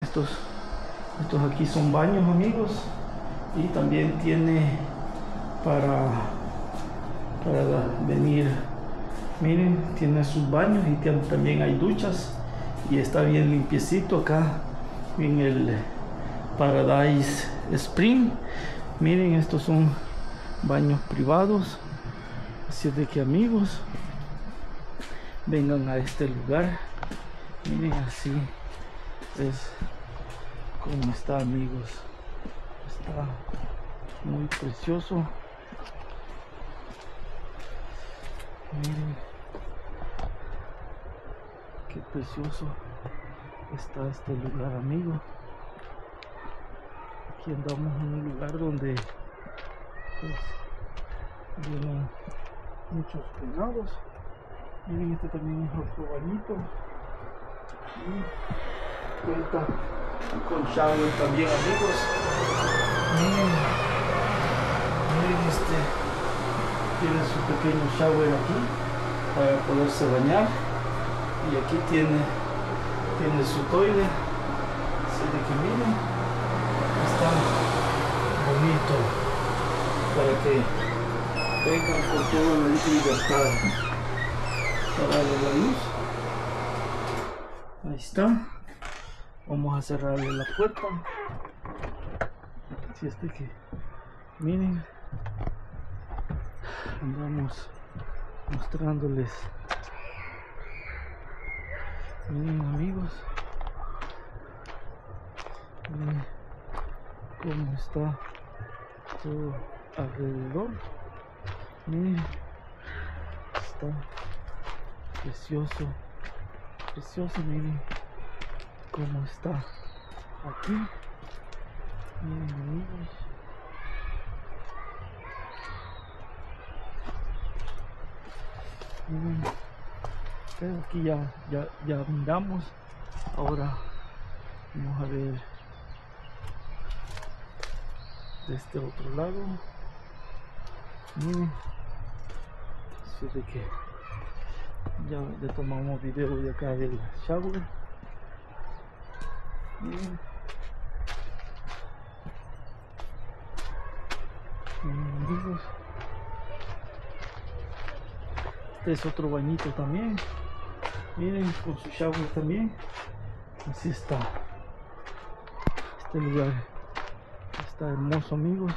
estos aquí son baños, amigos, y también tiene para venir. Miren, tiene sus baños y también hay duchas y está bien limpiecito acá en el Paradise Spring. Miren, estos son baños privados, así de que, amigos, vengan a este lugar. Miren, así es como está, amigos. Está muy precioso. Miren qué precioso está este lugar, amigo. Aquí andamos en un lugar donde pues vienen muchos venados. Miren, este también es otro bañito. Cuenta con shower también, amigos. Miren, tiene su pequeño shower aquí para poderse bañar, y aquí tiene su toile, así de que miren, está bonito para que vengan con toda la libertad. Para darle la luz, ahí está. Vamos a cerrarle la puerta, así es de que miren, andamos mostrándoles. Miren, amigos, miren cómo está todo alrededor. Miren, está precioso, precioso. Miren cómo está aquí. Miren, amigos. Miren, pero aquí ya miramos. Ahora vamos a ver de este otro lado. Miren, así de que ya tomamos video de acá del shower. Miren, amigos, este es otro bañito también. Miren, con su shower también. Así está este lugar. Está hermoso, amigos.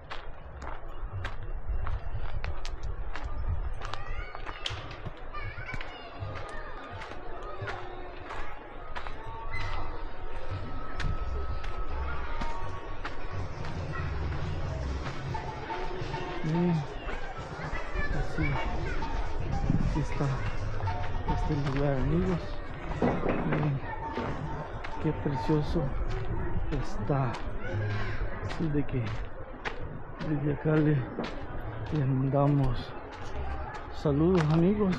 Así está este lugar, amigos. Miren qué precioso está. Así de que desde acá le mandamos saludos, amigos.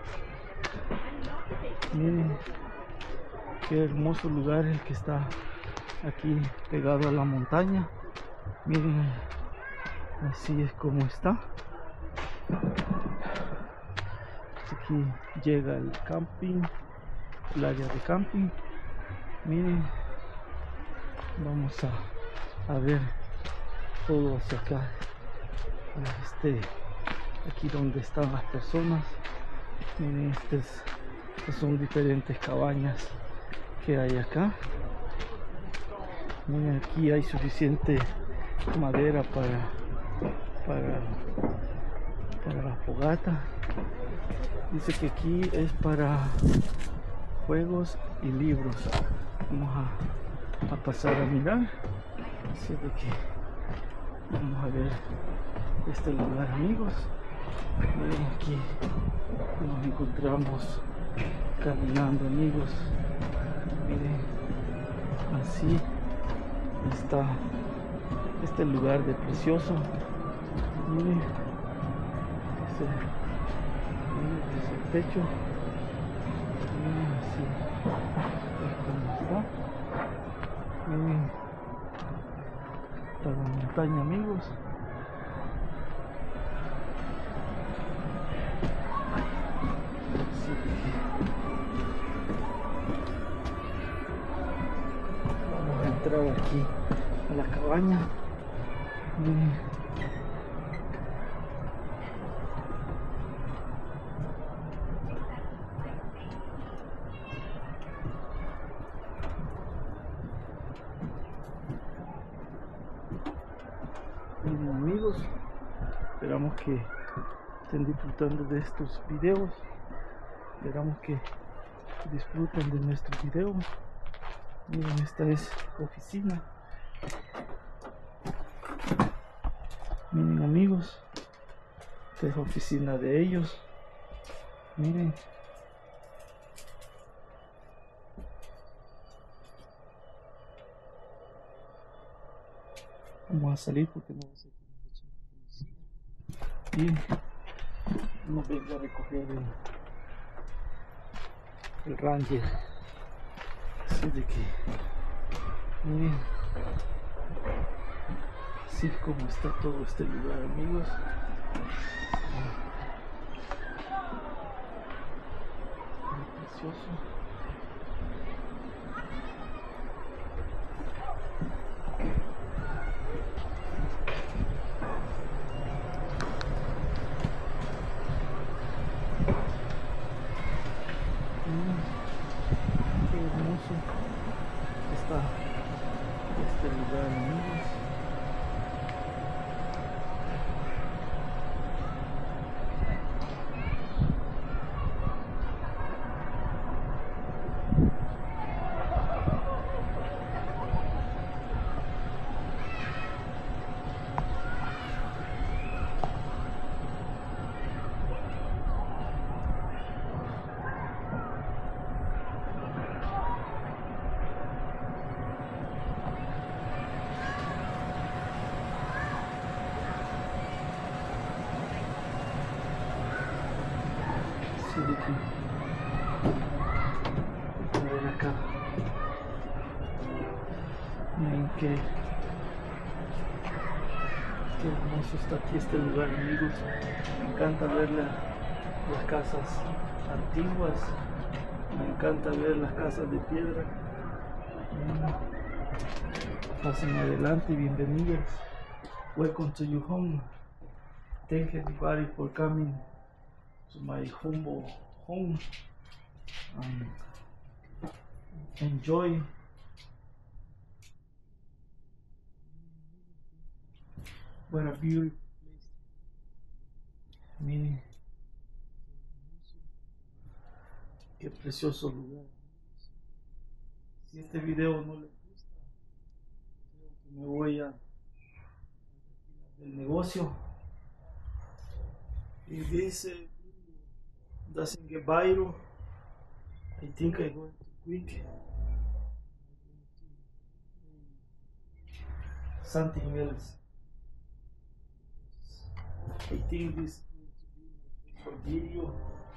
Miren qué hermoso lugar el que está aquí pegado a la montaña. Miren, así es como está. Aquí llega el camping, el área de camping. Miren, vamos a ver todo hacia acá. Aquí donde están las personas. Miren, estas son diferentes cabañas que hay acá. Miren, aquí hay suficiente madera para la fogata. Dice que aquí es para juegos y libros. Vamos a pasar a mirar. Así de que vamos a ver este lugar, amigos. Miren, aquí nos encontramos caminando, amigos. Miren, así está este lugar de precioso. Miren, ese techo. Miren, así es como está. Miren, está la montaña, amigos. Así que entrar aquí a la cabaña. Miren, amigos, esperamos que estén disfrutando de estos videos. Esperamos que disfruten de nuestros videos. Miren, esta es oficina. Miren, amigos, esta es oficina de ellos. Miren. Vamos a salir porque no va a ser que nos echen la policía y nos venga a recoger el ranger. Así de que miren, así como está todo este lugar, amigos. Muy precioso. Qué hermoso está este lugar, amigos. Así de que miren acá, miren qué hermoso está aquí este lugar, amigos. Me encanta ver las casas antiguas, me encanta ver las casas de piedra. Pasen adelante, bienvenidos. Welcome to your home. Thank everybody for coming to my humble home. Enjoy. What a beautiful place. Miren, qué precioso lugar. Si este video no les gusta, creo que me voy a del negocio. If this doesn't get viral, I think I'm going to quit. Something else. I think this is going to be my first video.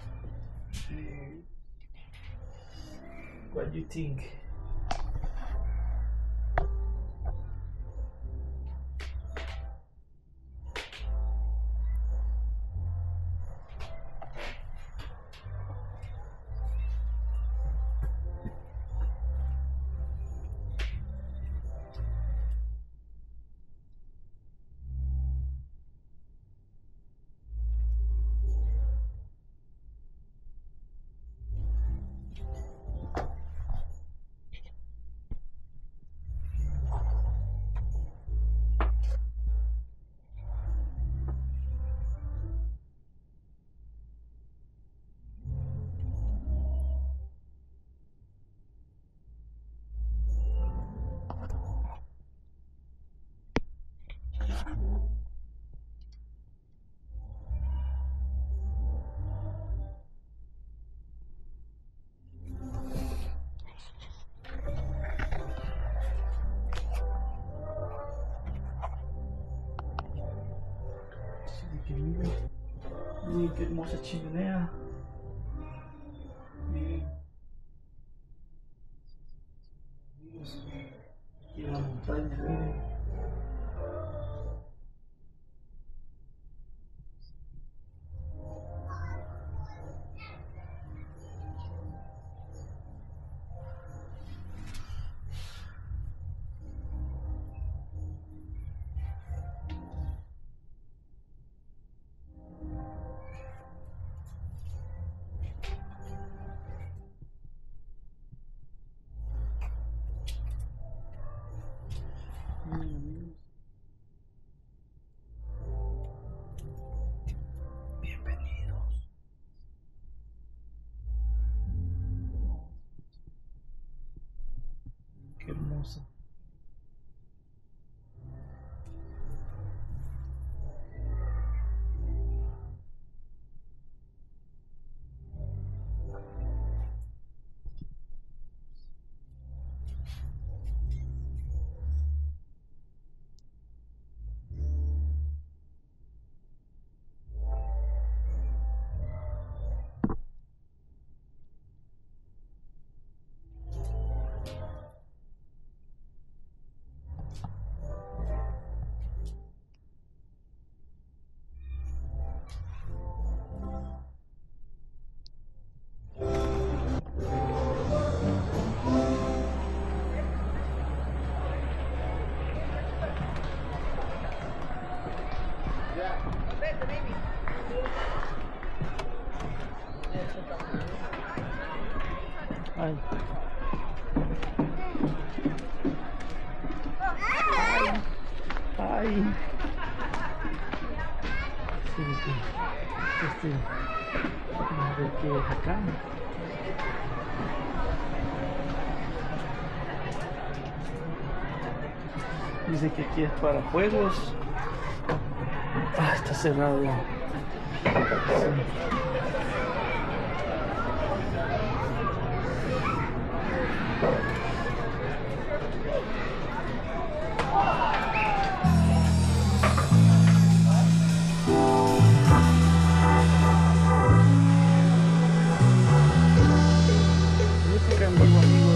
What do you think? Miren qué hermosa chimenea. Miren. Aquí en la montaña, miren. hermosa. Ay. Ay. Sí, a ver qué es acá. Dice que aquí es para juegos. Ah, está cerrado. Sí. Música en vivo, amigos.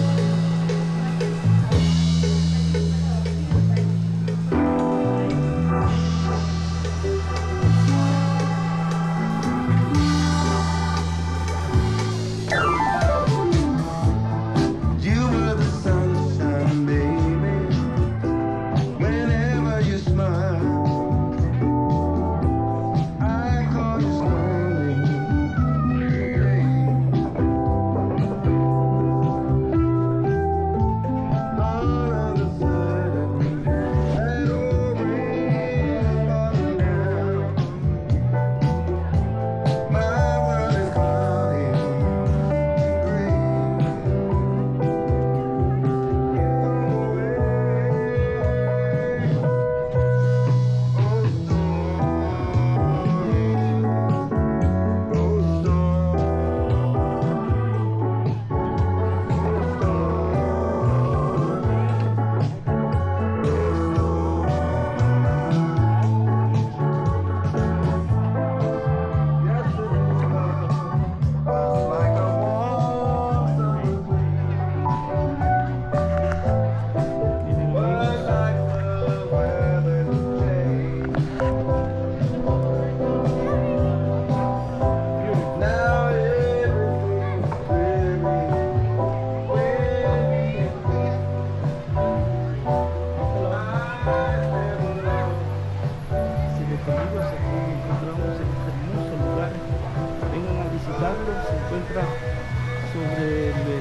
Se encuentra sobre el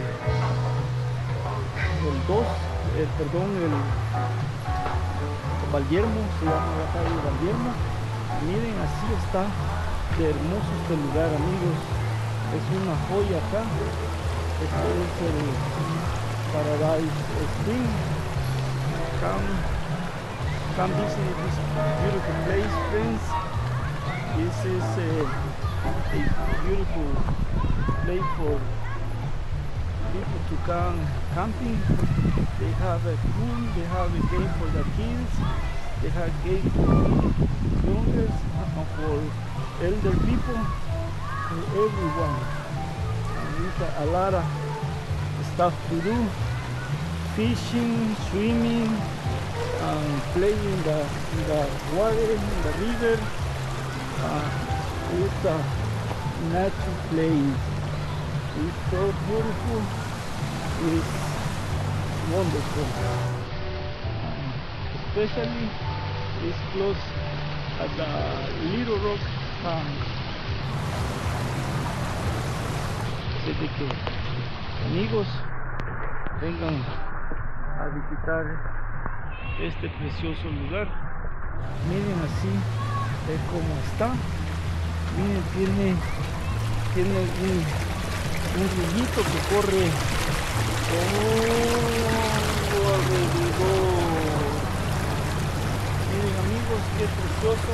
2, el Valiermo, se llama la calle Valiermo. Miren, así está de hermoso este lugar, amigos. Es una joya acá. Este es el Paradise Spring. Come visit this beautiful place, friends. This is a beautiful place for people to come camping. They have a pool, they have a game for the kids, they have game for youngers, for elder people, for everyone. And there's a lot of stuff to do: fishing, swimming, and playing in the water, in the river. It's a natural place. It's so beautiful. It's wonderful. Especially it's close at the Little Rock Town. Así que amigos, vengan a visitar este precioso lugar. Miren, así es como está. Miren, tiene un rillito que corre todo alrededor qué precioso.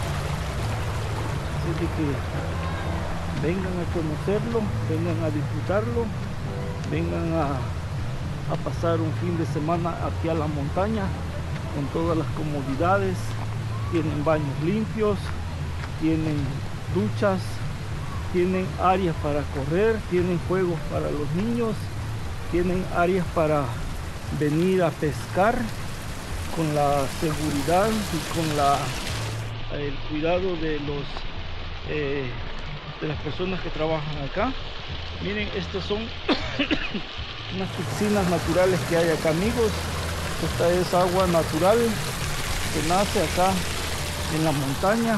Así de que vengan a conocerlo, vengan a disfrutarlo, vengan a pasar un fin de semana aquí a la montaña con todas las comodidades. Tienen baños limpios, tienen duchas, tienen áreas para correr, tienen juegos para los niños, tienen áreas para venir a pescar con la seguridad y con el cuidado de las personas que trabajan acá. Miren, estas son unas piscinas naturales que hay acá, amigos. Esta es agua natural que nace acá en la montaña.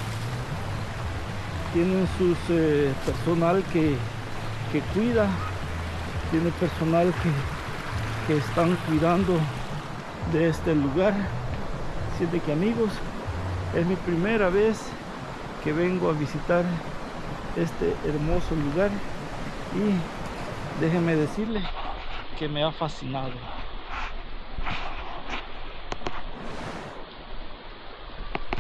Tienen sus personal que cuida, tiene personal que están cuidando de este lugar. Así de que, amigos, es mi primera vez que vengo a visitar este hermoso lugar y déjenme decirles que me ha fascinado.